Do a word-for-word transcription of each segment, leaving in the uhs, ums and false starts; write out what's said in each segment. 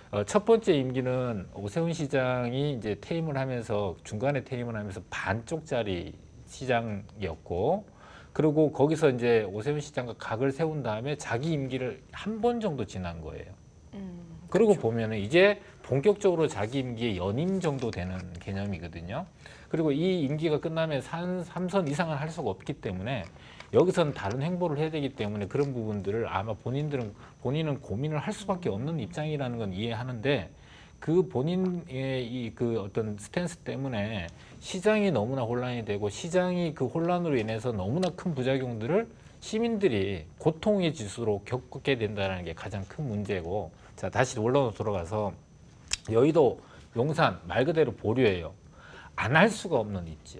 어, 첫 번째 임기는 오세훈 시장이 이제 퇴임을 하면서 중간에 퇴임을 하면서 반쪽짜리 시장이었고, 그리고 거기서 이제 오세훈 시장과 각을 세운 다음에 자기 임기를 한 번 정도 지난 거예요. 음, 그러고 그렇죠. 보면은 이제 본격적으로 자기 임기의 연임 정도 되는 개념이거든요. 그리고 이 임기가 끝나면 삼 선 이상은 할 수가 없기 때문에 여기서는 다른 행보를 해야 되기 때문에 그런 부분들을 아마 본인들은 본인은 고민을 할 수밖에 없는 입장이라는 건 이해하는데, 그 본인의 이 그 어떤 스탠스 때문에 시장이 너무나 혼란이 되고 시장이 그 혼란으로 인해서 너무나 큰 부작용들을 시민들이 고통의 지수로 겪게 된다는 게 가장 큰 문제고, 자 다시 원론으로 돌아가서 여의도 용산 말 그대로 보류예요. 안 할 수가 없는 입지야.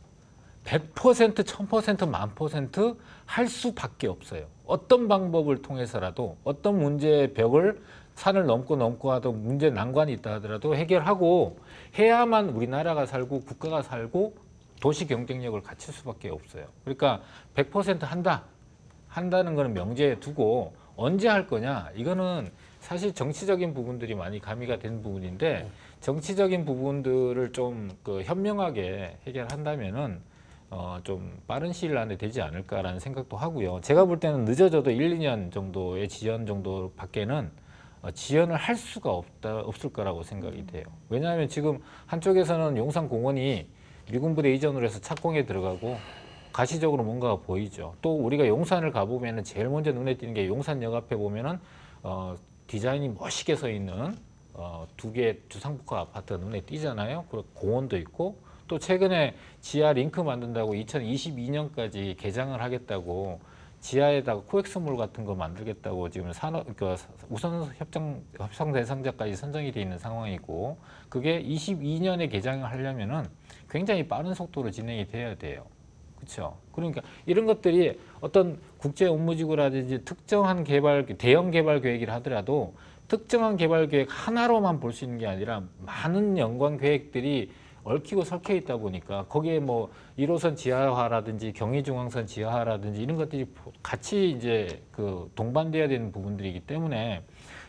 백 퍼센트, 천 퍼센트, 만 퍼센트 할 수밖에 없어요. 어떤 방법을 통해서라도 어떤 문제의 벽을 산을 넘고 넘고 하도 문제 난관이 있다 하더라도 해결하고 해야만 우리나라가 살고 국가가 살고 도시 경쟁력을 갖출 수밖에 없어요. 그러니까 백 퍼센트 한다. 한다는 거는 명제에 두고 언제 할 거냐? 이거는 사실 정치적인 부분들이 많이 가미가 된 부분인데, 정치적인 부분들을 좀 그 현명하게 해결한다면은 어 좀 빠른 시일 안에 되지 않을까라는 생각도 하고요. 제가 볼 때는 늦어져도 일, 이 년 정도의 지연 정도 밖에는 어, 지연을 할 수가 없다, 없을 거라고 생각이 돼요. 왜냐하면 지금 한쪽에서는 용산공원이 미군 부대 이전으로 해서 착공에 들어가고 가시적으로 뭔가가 보이죠. 또 우리가 용산을 가보면은 제일 먼저 눈에 띄는 게 용산역 앞에 보면은 어, 디자인이 멋있게 서 있는 어, 두 개 주상복합 아파트가 눈에 띄잖아요. 그리고 공원도 있고, 또 최근에 지하 링크 만든다고 이천이십이 년까지 개장을 하겠다고 지하에다가 코엑스몰 같은 거 만들겠다고 지금 산업, 그 우선 협정, 협상 대상자까지 선정이 돼 있는 상황이고, 그게 이십이 년에 개장을 하려면은 굉장히 빠른 속도로 진행이 돼야 돼요. 그렇죠. 그러니까 이런 것들이 어떤 국제 업무지구라든지 특정한 개발, 대형 개발 계획이라 하더라도 특정한 개발 계획 하나로만 볼 수 있는 게 아니라 많은 연관 계획들이 얽히고 설켜 있다 보니까 거기에 뭐 일 호선 지하화라든지 경의중앙선 지하화라든지 이런 것들이 같이 이제 그 동반돼야 되는 부분들이기 때문에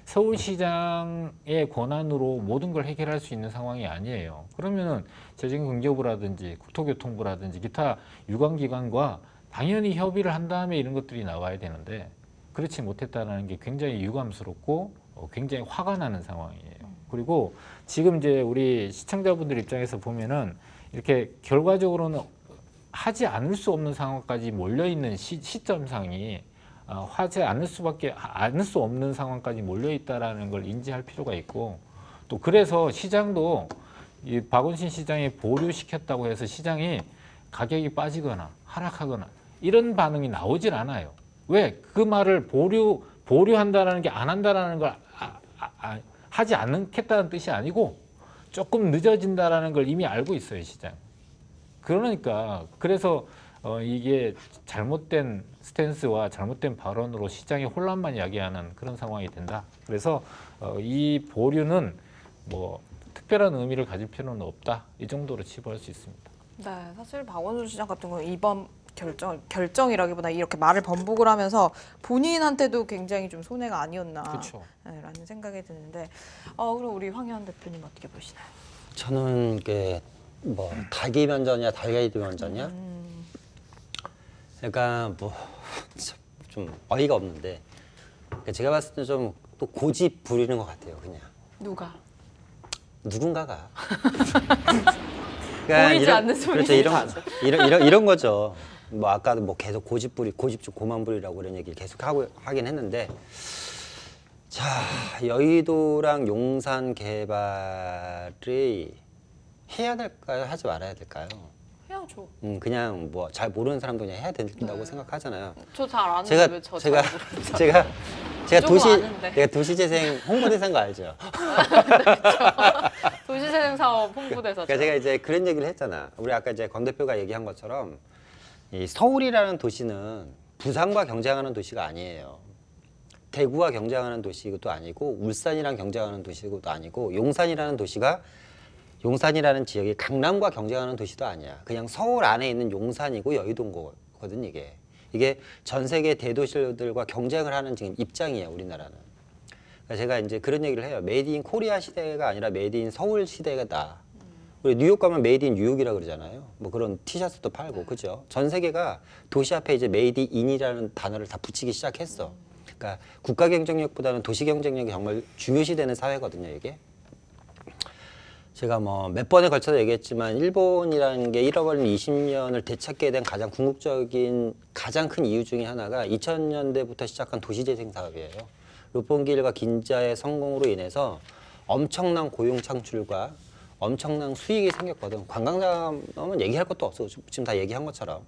서울시장의 권한으로 모든 걸 해결할 수 있는 상황이 아니에요. 그러면은 재정경제부라든지 국토교통부라든지 기타 유관기관과 당연히 협의를 한 다음에 이런 것들이 나와야 되는데 그렇지 못했다는 게 굉장히 유감스럽고 어, 굉장히 화가 나는 상황이에요. 그리고 지금 이제 우리 시청자분들 입장에서 보면은 이렇게 결과적으로는 하지 않을 수 없는 상황까지 몰려있는 시, 시점상이 어, 하지 않을 수밖에 않을 수 없는 상황까지 몰려있다라는 걸 인지할 필요가 있고, 또 그래서 시장도 이 박원순 시장이 보류시켰다고 해서 시장이 가격이 빠지거나 하락하거나 이런 반응이 나오질 않아요. 왜? 그 말을 보류 보류한다라는 게 안 한다라는 걸 아, 아, 아, 하지 않겠다는 뜻이 아니고 조금 늦어진다라는 걸 이미 알고 있어요, 시장. 그러니까 그래서 어, 이게 잘못된 스탠스와 잘못된 발언으로 시장의 혼란만 야기하는 그런 상황이 된다. 그래서 어, 이 보류는 뭐 특별한 의미를 가질 필요는 없다. 이 정도로 치부할 수 있습니다. 네, 사실 박원순 시장 같은 경우는 이번 결정, 결정이라기보다 이렇게 말을 번복을 하면서 본인한테도 굉장히 좀 손해가 아니었나 그렇죠. 네, 라는 생각이 드는데 어, 그럼 우리 황교안 대표님 어떻게 보시나요? 저는 그 뭐 닭이 면전이야 달걀이 면전이야. 음, 그러니까 뭐 좀 어이가 없는데 그러니까 제가 봤을 때 좀 또 고집 부리는 것 같아요. 그냥 누가? 누군가가. 보이지 않는 손이 그렇죠. 이런 이런 이런 이런 거죠. 뭐 아까도 뭐 계속 고집 부리 고집 좀 고만 부리라고 그런 얘기를 계속 하고 하긴 했는데. 자, 여의도랑 용산 개발이 해야 될까요? 하지 말아야 될까요? 해야죠. 음, 그냥 뭐 잘 모르는 사람도 그냥 해야 된다고 네. 생각하잖아요. 저 잘 아는데 제가 왜 저 제가 잘 모르죠? 제가 제가 조금 도시 아는데. 내가 도시재생 홍보대사인 거 알죠? 도시재생 사업 홍보대사죠. 그러니까 제가 이제 그런 얘기를 했잖아. 우리 아까 이제 권 대표가 얘기한 것처럼 이 서울이라는 도시는 부산과 경쟁하는 도시가 아니에요. 대구와 경쟁하는 도시도 아니고 울산이랑 경쟁하는 도시도 아니고 용산이라는 도시가 용산이라는 지역이 강남과 경쟁하는 도시도 아니야. 그냥 서울 안에 있는 용산이고 여의도인 거거든 이게. 이게 전 세계 대도시들과 경쟁을 하는 지금 입장이에요, 우리나라는. 그러니까 제가 이제 그런 얘기를 해요. 메이드 인 코리아 시대가 아니라 메이드 인 서울 시대가 우리 뉴욕 가면 메이드 인 뉴욕이라 그러잖아요. 뭐 그런 티셔츠도 팔고, 그죠? 전 세계가 도시 앞에 이제 메이드 인이라는 단어를 다 붙이기 시작했어. 그러니까 국가 경쟁력보다는 도시 경쟁력이 정말 중요시되는 사회거든요, 이게. 제가 뭐 몇 번에 걸쳐서 얘기했지만 일본이라는 게 잃어버린 이십 년을 되찾게 된 가장 궁극적인 가장 큰 이유 중에 하나가 이천 년대부터 시작한 도시재생 사업이에요. 롯본기일과 긴자의 성공으로 인해서 엄청난 고용 창출과 엄청난 수익이 생겼거든. 관광자면 얘기할 것도 없어. 지금 다 얘기한 것처럼.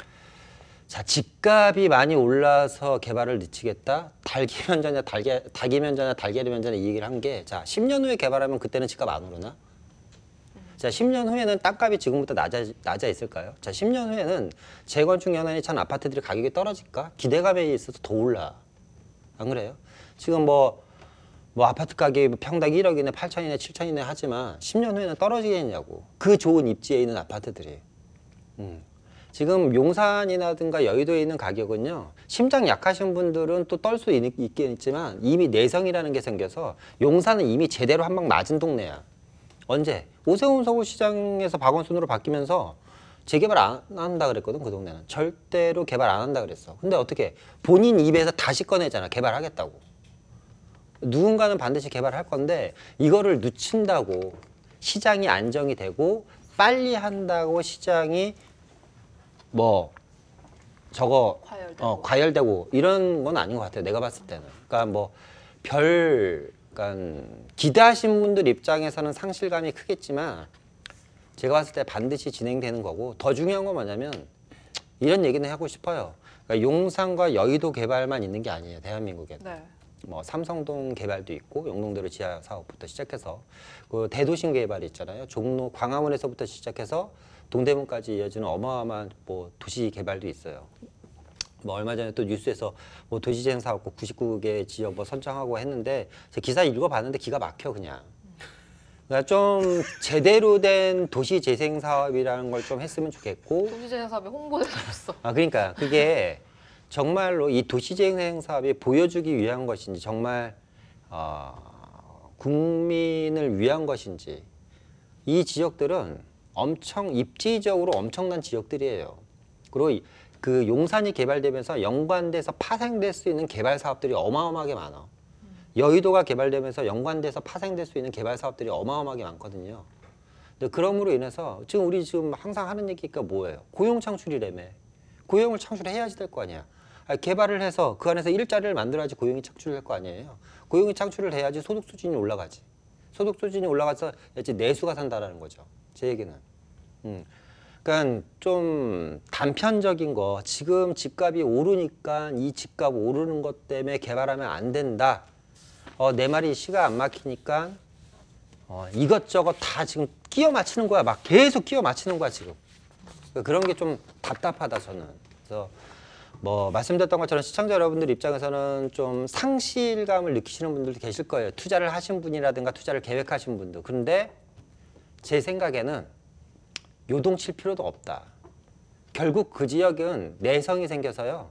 자, 집값이 많이 올라서 개발을 늦추겠다. 닭이 면자냐 달걀, 닭이 면자냐 달걀이 면자냐 이 얘기를 한 게, 자, 십 년 후에 개발하면 그때는 집값 안 오르나? 자, 십 년 후에는 땅값이 지금부터 낮아, 낮아 있을까요? 자, 십 년 후에는 재건축 연한이 찬 아파트들이 가격이 떨어질까? 기대감에 있어서 더 올라. 안 그래요? 지금 뭐, 뭐 아파트 가격이 평당 일억이네, 팔천이네, 칠천이네 하지만 십 년 후에는 떨어지겠냐고. 그 좋은 입지에 있는 아파트들이. 음. 지금 용산이라든가 여의도에 있는 가격은요, 심장 약하신 분들은 또 떨 수 있긴 있지만 이미 내성이라는 게 생겨서 용산은 이미 제대로 한 방 맞은 동네야. 언제? 오세훈 서울시장에서 박원순으로 바뀌면서 재개발 안 한다 그랬거든, 그 동네는. 절대로 개발 안 한다 그랬어. 근데 어떻게? 본인 입에서 다시 꺼내잖아, 개발하겠다고. 누군가는 반드시 개발할 건데 이거를 늦춘다고 시장이 안정이 되고 빨리 한다고 시장이 뭐 저거 과열되고. 어, 과열되고 이런 건 아닌 것 같아요. 내가 봤을 때는. 그러니까 뭐 별 그러니까 기대하신 분들 입장에서는 상실감이 크겠지만 제가 봤을 때 반드시 진행되는 거고, 더 중요한 건 뭐냐면 이런 얘기는 하고 싶어요. 그러니까 용산과 여의도 개발만 있는 게 아니에요, 대한민국에는. 네. 뭐 삼성동 개발도 있고 용동대로 지하 사업부터 시작해서 그 대도심 개발이 있잖아요. 종로 광화문에서부터 시작해서 동대문까지 이어지는 어마어마한 뭐 도시 개발도 있어요. 뭐 얼마 전에 또 뉴스에서 뭐 도시재생 사업국 구십구 개 지역 뭐 선정하고 했는데 제 기사 읽어봤는데 기가 막혀 그냥. 그러니까 좀 제대로 된 도시재생 사업이라는 걸 좀 했으면 좋겠고. 도시재생 사업에 홍보대사 없어. 아 그러니까 그게 정말로 이 도시재생 사업이 보여주기 위한 것인지 정말 어, 국민을 위한 것인지, 이 지역들은 엄청 입지적으로 엄청난 지역들이에요. 그리고 이, 그 용산이 개발되면서 연관돼서 파생될 수 있는 개발 사업들이 어마어마하게 많아. 여의도가 개발되면서 연관돼서 파생될 수 있는 개발 사업들이 어마어마하게 많거든요. 근데 그럼으로 인해서 지금 우리 지금 항상 하는 얘기가 뭐예요? 고용 창출이라며. 고용을 창출해야지 될 거 아니야. 아니, 개발을 해서 그 안에서 일자리를 만들어야지 고용이 창출될 거 아니에요. 고용이 창출을 해야지 소득 수준이 올라가지. 소득 수준이 올라가서 이제 내수가 산다라는 거죠. 제 얘기는. 음. 그러니까 좀 단편적인 거, 지금 집값이 오르니까 이 집값 오르는 것 때문에 개발하면 안 된다. 어, 내 말이 시가 안 막히니까 어, 이것저것 다 지금 끼워 맞추는 거야. 막 계속 끼워 맞추는 거야 지금. 그러니까 그런 게 좀 답답하다 저는. 그래서 뭐 말씀드렸던 것처럼 시청자 여러분들 입장에서는 좀 상실감을 느끼시는 분들도 계실 거예요. 투자를 하신 분이라든가 투자를 계획하신 분들. 그런데 제 생각에는 요동칠 필요도 없다. 결국 그 지역은 내성이 생겨서요.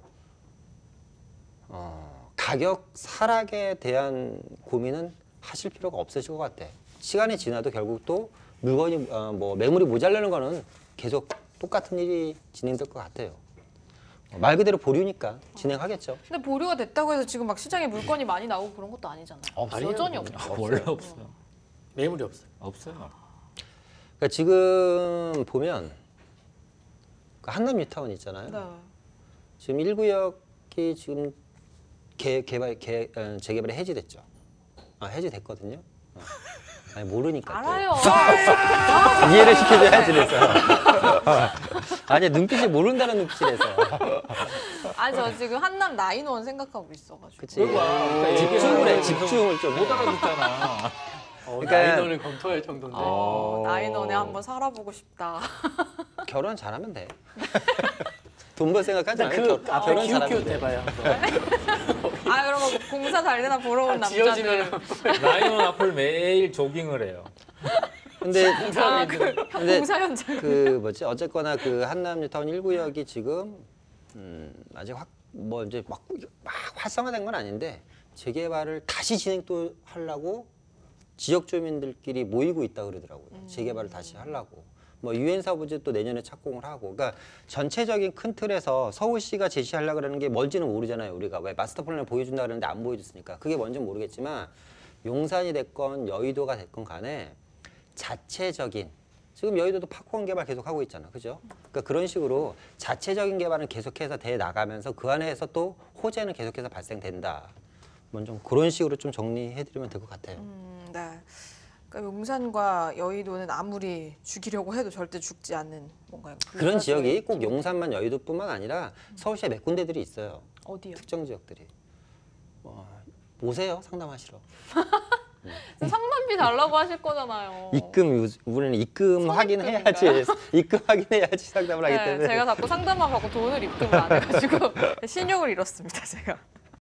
어, 가격 하락에 대한 고민은 하실 필요가 없으실 것 같아. 시간이 지나도 결국 또 물건이 어, 뭐 매물이 모자라는 거는 계속 똑같은 일이 진행될 것 같아요. 말 그대로 보류니까 진행하겠죠. 근데 보류가 됐다고 해서 지금 막 시장에 물건이 많이 나오고 그런 것도 아니잖아요. 없어요. 여전히 없죠. 아, 원래 없어요. 매물이 없어요. 없어요. 그러니까 지금 보면 그 한남 뉴타운 있잖아요. 네. 지금 일 구역이 지금 개, 개발, 개, 어, 재개발이 해지됐죠. 아, 해지됐거든요. 어. 아니 모르니까. 또. 알아요. 이해를 시켜줘야지 그래서. 아니 눈빛이 모른다는 눈빛이라서. 아니 저 지금 한남 나인원 생각하고 있어가지고. 그치. 집중을 해, 집중을 좀. 못 알아듣잖아. 어, 그러니까- 나인원을 검토할 정도인데. 어, 나인원에 한번 살아보고 싶다. 결혼 잘하면 돼. 돈 벌 생각하지 일단 말고 그 앞에 결혼 기웃기웃 잘하면 돼. 해봐요. 아 그럼 뭐 공사 잘 되나 보러 온 아, 지어지면 남자들. 라이온 앞을 매일 조깅을 해요. 근데 아그 근데 공사 현장. 그 뭐지 어쨌거나 그 한남 뉴타운 일 구역이 지금 음, 아직 확 뭐 이제 막, 막 활성화된 건 아닌데 재개발을 다시 진행 또 하려고 지역 주민들끼리 모이고 있다 그러더라고요. 음. 재개발을 다시 하려고. 뭐 유엔사 부지 또 내년에 착공을 하고. 그러니까 전체적인 큰 틀에서 서울시가 제시하려고 그러는 게 뭔지는 모르잖아요. 우리가 왜 마스터 플랜을 보여준다 그러는데 안 보여줬으니까. 그게 뭔지는 모르겠지만 용산이 됐건 여의도가 됐건 간에 자체적인 지금 여의도도 파크원 개발 계속 하고 있잖아. 그죠? 그러니까 그런 식으로 자체적인 개발은 계속해서 돼 나가면서 그 안에서 또 호재는 계속해서 발생된다. 뭐 좀 그런 식으로 좀 정리해 드리면 될 것 같아요. 음, 네. 그러니까 용산과 여의도는 아무리 죽이려고 해도 절대 죽지 않는 뭔가요? 그런 지역이 꼭 용산만 여의도뿐만 아니라 서울시에 몇 군데들이 있어요. 어디요? 특정 지역들이. 뭐, 오세요 상담하시러. 상담비 달라고 하실 거잖아요. 입금 유- 우리는 입금 선입금인가요? 확인해야지 입금 확인해야지 상담을 하기 네, 때문에 제가 자꾸 상담만 받고 돈을 입금을 안 해가지고 신용을 잃었습니다, 제가.